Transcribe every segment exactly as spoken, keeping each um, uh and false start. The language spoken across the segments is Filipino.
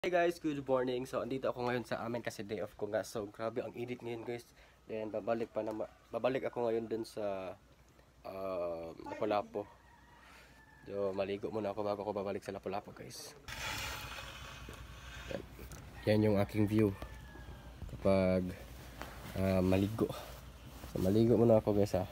Hey guys, good morning. So andito ako ngayon sa amin kasi day off ko nga. So grabe ang init ngayon guys. Then babalik pa naman babalik ako ngayon dun sa uh, Lapu-Lapu. So maligo muna ako bago ako babalik sa Lapu-Lapu guys. Yan. Yan yung aking view kapag uh, maligo. So maligo muna ako guys ha.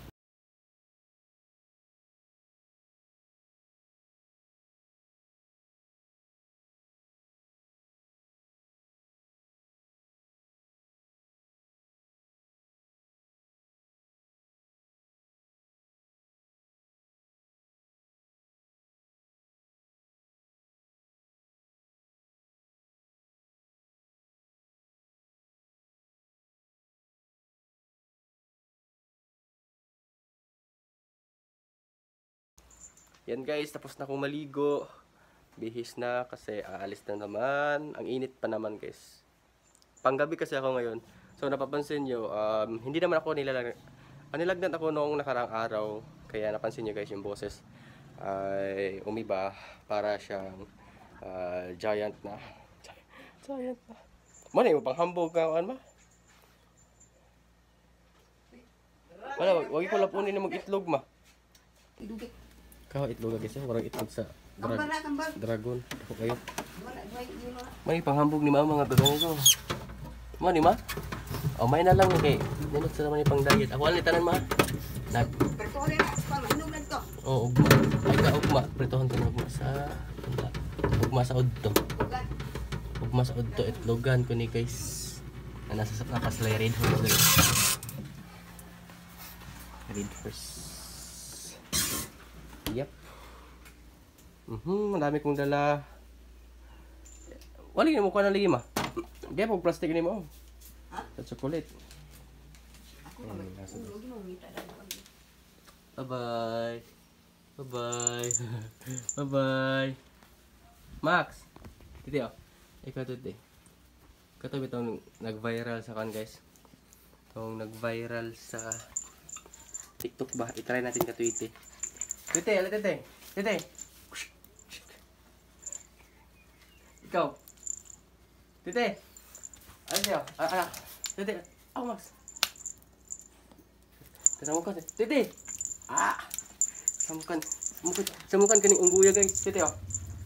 Yan guys, tapos na akong maligo. Bihis na kasi aalis na naman. Ang init pa naman guys. Panggabi kasi ako ngayon. So napapansin nyo, um, hindi naman ako nilalag... Ah, nilagnat ako noong nakaraang araw. Kaya napansin nyo guys yung boses ay umiba para siyang uh, giant na. Giant na. Mana yung panghambog ka kan ba? Wala, wag ko lapunin na mag-itlog ma. Idugit. Kau itlog lagi sa warang itlog sa dra Kambal na, kambal. dragon. Ako kayo. Wala, wala, wala. May panghambog ni mama nga dagong ko. Mo ni ma? O may na lang ni kay. Dinot sa naman ni pang diet. Ako ali tanan ma. Nag Pero rin na, pa mainom lang to. Oh, ugma. Ay ka ugma. Pritohan ko na ugma sa ugma sa udto. Ugan. Ugma sa udto itlogan ko ni guys. Na nasa sa napas lay red horse. Red horse. Yep. Mhm, madami kong dala. Wali mo ko na lima. Di po plastic ni mo. Ha? Sa chocolate. Ako ba? Ulo mo ngita daw. Bye-bye. Bye-bye. Bye-bye. Max. Titi oh. Ikaw titi. Kato bitong nag-viral sa kan guys. Tong nag-viral sa TikTok ba? I-try natin ka tweet. Titi, ala titi. Titi. Ikaw. Titi. Ano siya? Ah, ah. Titi. Oh, Max. Kasamukan. Titi. Ah. Samukan. Samukan. Samukan kaning ungguya guys. Titi oh.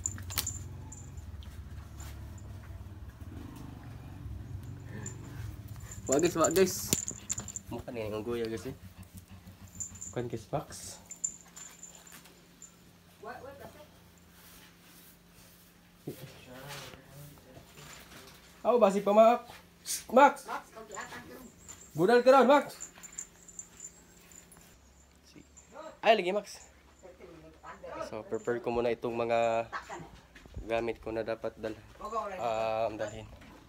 Wag guys, wag guys. Mukha ni ungguya guys eh. Kan guys Max. Ako basi pa Max. Max. Max, kau diatan ka ron. Budal ka ron Max. Ay lagi Max. So prepare ko muna itong mga Takkan. gamit ko na dapat dal Ogo rin. um, dalhin.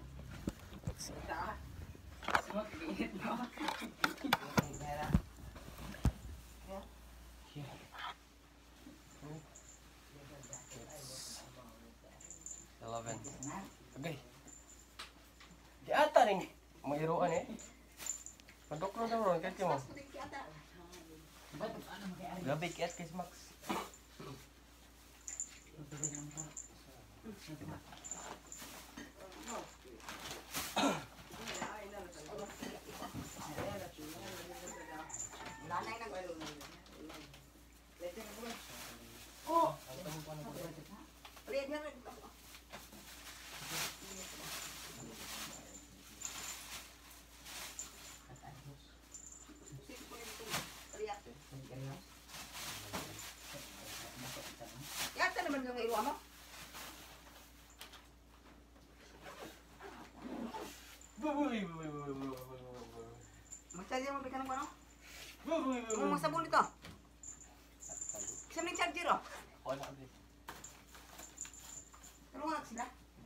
eleven. Okay. Di ata rin mairuan eh. Padokro daw ron kahit mo. Gabi kaya kay Max. Nanay nang Oh. Lihat niya rin. Yata naman yung iluwa mo. Mag-charger mo bikin ng ano? Ang mga sabon dito. Kasi may charger oh. Wala din. Tulungan sila.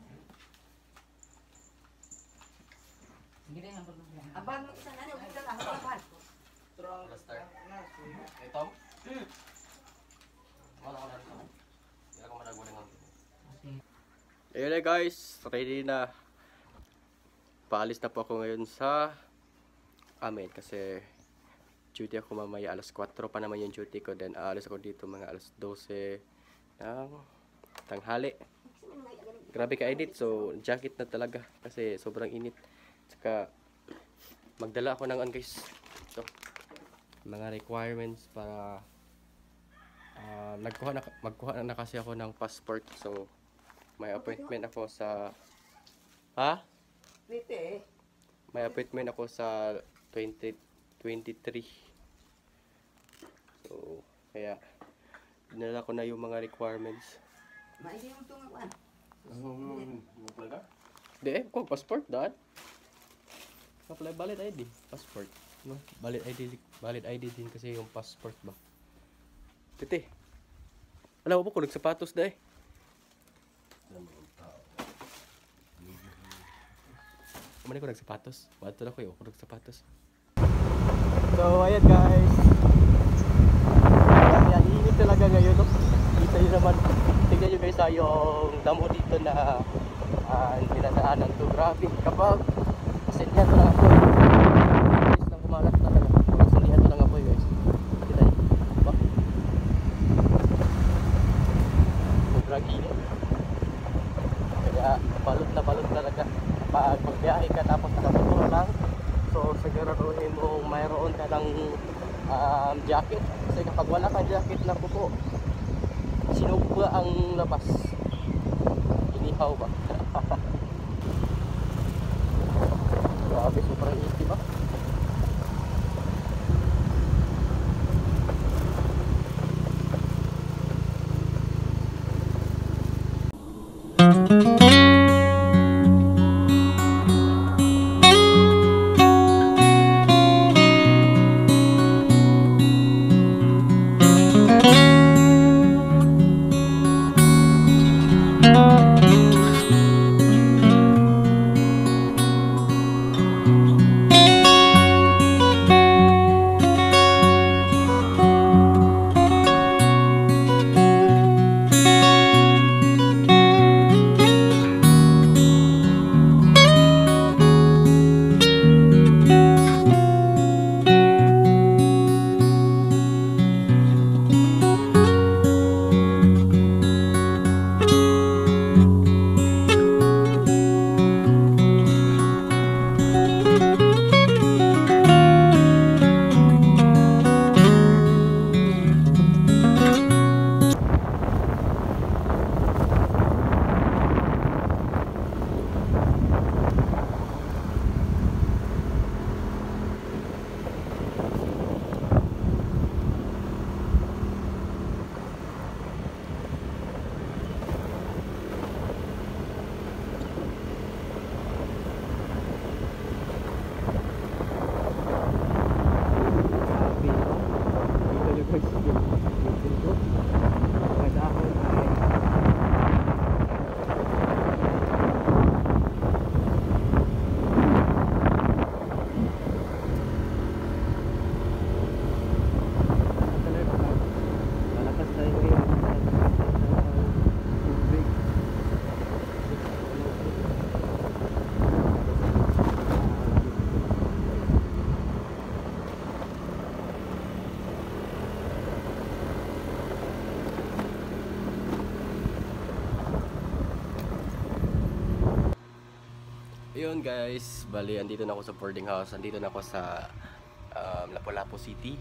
Abang mo isang ano, kita lang, abang. Strong start. Ito? Hmm. Wala ko na rin. Hindi ako managuling ng ayun na guys, ready na. Paalis na po ako ngayon sa amin kasi duty ako mamaya alas kwatro pa naman yung duty ko. Then aalis ako dito mga alas dose ng tanghali. grabe ka edit, so jacket na talaga kasi sobrang init. Tsaka magdala ako ng ano guys, ito, mga requirements para uh, nagkuha na, magkuha na kasi ako ng passport. So may appointment ako sa ha? Dito eh. May appointment ako sa twenty twenty-three. So kaya dinala ko na yung mga requirements. Maigi mo itong akuan. Di eh, kung passport dad. Apply valid I D, passport. No, valid I D, valid I D din kasi yung passport ba. Tete. Alam mo po kung nagsapatos dai. Kumani ko nagsapatos. Bato na ko yung nagsapatos. So ayan guys. Kaya init talaga ngayon, no? Kita nyo naman. Tignan nyo guys, ah, yung damo dito na uh, niladaanan to. Grabe. Kapag sindihan ko lang ako, guys, lang kumalat talaga. Kapag sindihan ko lang ako guys. Kita nyo. Diba? Sobrang init. Kaya balot na balot talaga. Pag magbiyahe ka tapos nakamotor lang, so siguraduhin mo mayroon ka ng um, jacket. Kasi kapag wala kang jacket na pupo, sinugba ang labas. Inihaw ba? Grabe, sobrang init diba? Ayun guys, bali andito na ako sa boarding house. Andito na ako sa um, Lapu-Lapu City.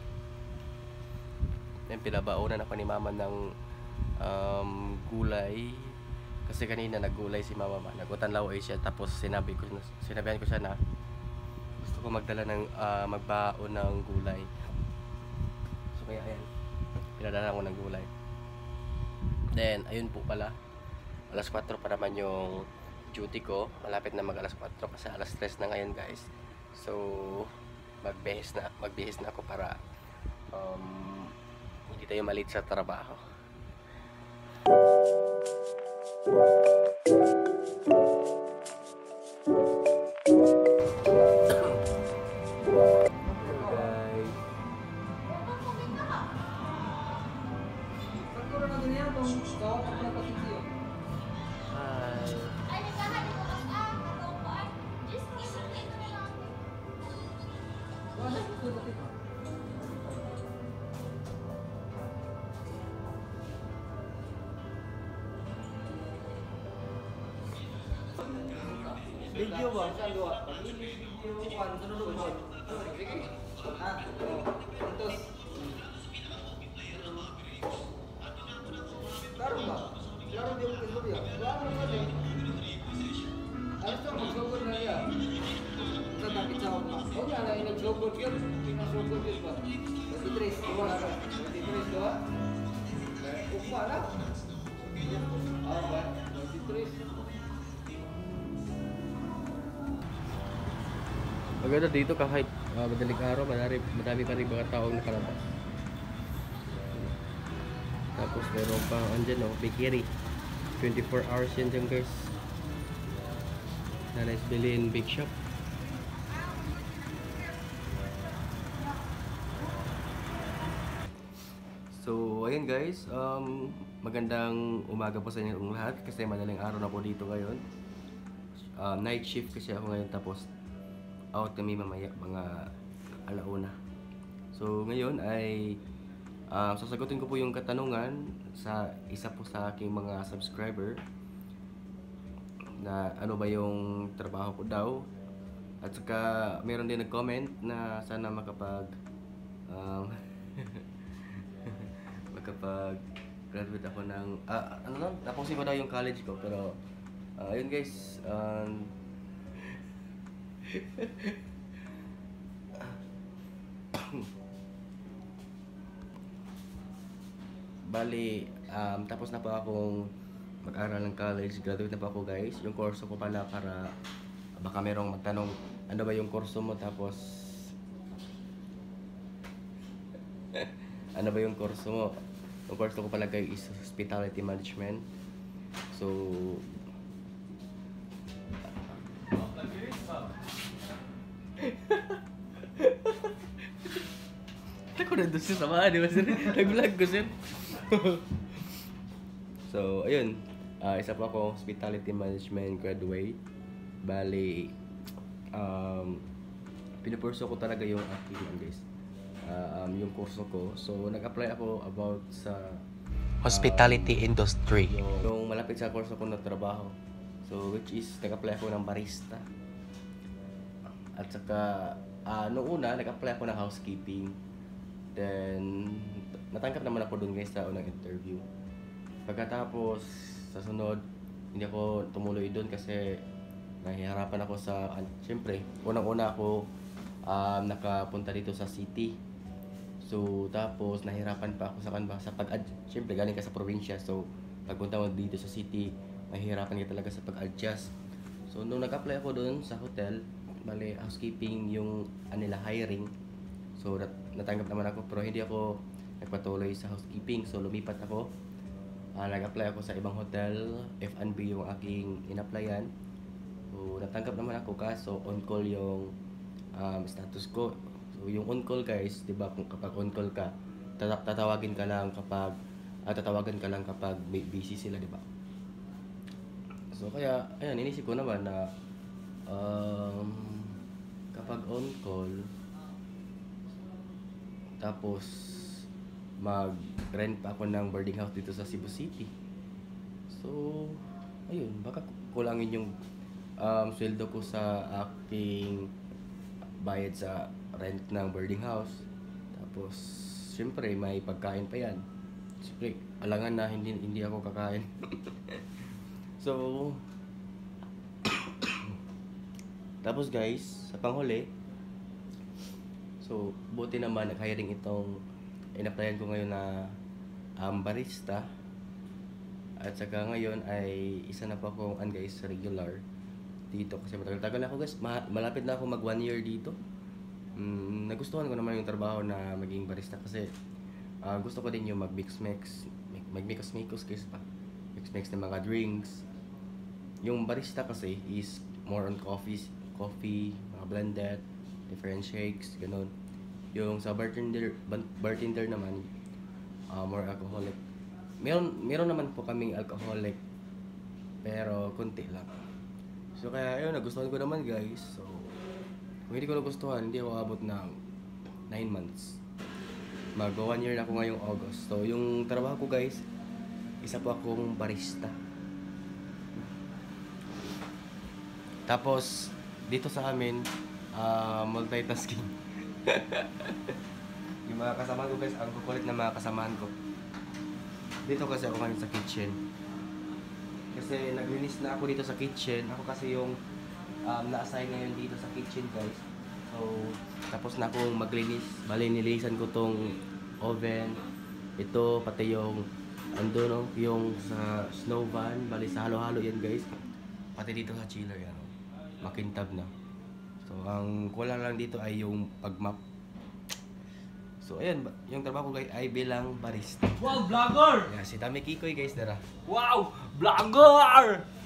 Yan, pinabaonan ako ni mama ng um, gulay. Kasi kanina naggulay si mama. Nagutanlaw ay siya. Tapos sinabi ko, sinabihan ko siya na gusto ko magdala ng uh, magbaon ng gulay. So kaya ayan, pinadala ko ng gulay. Then ayun po pala, alas kwatro pa naman yung duty ko. Malapit na mag alas kwatro kasi alas tres na ngayon guys. So magbihis na magbihis na ako para um, hindi tayo malit sa trabaho. Video ba? Sa luwa. Pag-ibig video, kung sunod ko. Sige. Ha? Puntos. Klaro ba? Klaro di mo kisod yan. Klaro ba din? Alas to, magsugod na niya. Sa tapit sa ako. O nga na, inagsugod yun. Pinasugod yun ba? twenty-three. Diba na? twenty-three, diba? Ukma na? Ah, ba? twenty-three. Maganda dito kahit uh, madaling araw, madami, madami pa rin mga taong nakalabas. Tapos meron pang andyan o, bakery. twenty-four hours yan dyan guys. Nanay's Bilin Bake Shop. So, ayan guys, um, magandang umaga po sa inyong lahat kasi madaling araw na po dito ngayon. Um, night shift kasi ako ngayon tapos out kami mamaya mga alauna. So, ngayon ay um, sasagutin ko po yung katanungan sa isa po sa aking mga subscriber na ano ba yung trabaho ko daw. At saka meron din nag-comment na sana makapag um, kapag graduate ako ng ah, ano lang, napusin ko daw yung college ko pero uh, ayun guys, um, bali um, tapos na po akong mag-aral ng college, graduate na po ako guys. Yung kurso ko pala para baka merong magtanong ano ba yung kurso mo tapos ano ba yung kurso mo. Ang course ko pala guys is Hospitality Management. So ako na doon sa samahan, di ba sir? Nag-vlog ko sir. So ayun, uh, isa po ako Hospitality Management graduate. Bali um, pinupurso ko talaga yung aking guys Uh, um, yung kurso ko. So, nag-apply ako about sa hospitality um, industry. Yung, yung malapit sa kurso ko na trabaho. So, which is, nag-apply ako ng barista. At saka, uh, noong una, nag-apply ako ng housekeeping. Then, natanggap naman ako dun guys sa unang interview. Pagkatapos, sa sunod, hindi ako tumuloy dun kasi nahihirapan ako sa, uh, siyempre, unang-una ako um, nakapunta dito sa city. So, tapos nahirapan pa ako sa kanba sa pag siyempre galing ka sa probinsya. So, pagpunta mo dito sa city, mahihirapan ka talaga sa pag-adjust. So, nung nag-apply ako doon sa hotel, bali housekeeping yung anila hiring. So, nat natanggap naman ako pero hindi ako nagpatuloy sa housekeeping. So, lumipat ako. Uh, nag-apply ako sa ibang hotel, F and B yung aking in-applyan. So, natanggap naman ako kaso on-call yung um, status ko. So, yung on-call guys, di ba, kung kapag on-call ka, tatawagin ka lang kapag, ah, tatawagan ka lang kapag busy sila, di ba? So, kaya, ayan, inisip ko naman na, um, kapag on-call, tapos, mag-rent pa ako ng boarding house dito sa Cebu City. So, ayun, baka kulangin yung um, sweldo ko sa aking bayad sa rent ng boarding house. Tapos syempre may pagkain pa yan. Syempre alangan na hindi hindi ako kakain. So tapos guys, sa panghuli, so buti naman nag-hiring itong in-applyan ko ngayon na um, barista. At saka ngayon ay isa na pa akong an guys regular dito kasi matagal-tagal na ako guys. Ma malapit na ako mag one year dito. Mm, nagustuhan ko naman yung trabaho na maging barista kasi uh, gusto ko din yung mag-mix-mix, mag-mix-mix guys pa. Mix-mix ng mga drinks. Yung barista kasi is more on coffee, coffee, mga blended, different shakes, ganun. Yung sa bartender, bartender naman, uh, more alcoholic. Meron, meron naman po kaming alcoholic, pero konti lang. So kaya ayun, nagustuhan ko naman guys. So kung hindi ko nagustuhan, hindi ako abot ng nine months. Mag one year na ako ngayong August. So yung trabaho ko guys, isa po akong barista. Tapos, dito sa amin, ah, multitasking. Yung mga kasama ko guys, ang kukulit na mga kasamaan ko. Dito kasi ako ngayon sa kitchen. Kasi naglinis na ako dito sa kitchen. Ako kasi yung um, na-assign ngayon dito sa kitchen guys. So, tapos na akong maglinis. Bali, nilinisan ko tong oven. Ito, pati yung ando no, yung sa snow van. Bali, sa halo-halo yan guys. Pati dito sa chiller yan. Makintab na. So, ang kulang lang dito ay yung pag-map. So, ayan, yung trabaho ko guys ay bilang barista. Wow, vlogger! Yeah, si Tami Kikoy guys, dara. Wow, vlogger!